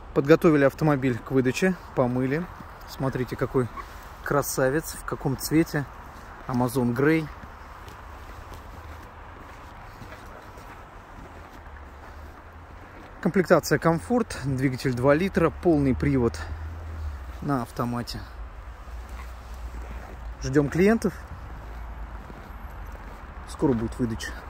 Подготовили автомобиль к выдаче, помыли. Смотрите, какой красавец, в каком цвете. Amazon Grey. Комплектация комфорт, двигатель 2 литра, полный привод на автомате. Ждем клиентов. Скоро будет выдача.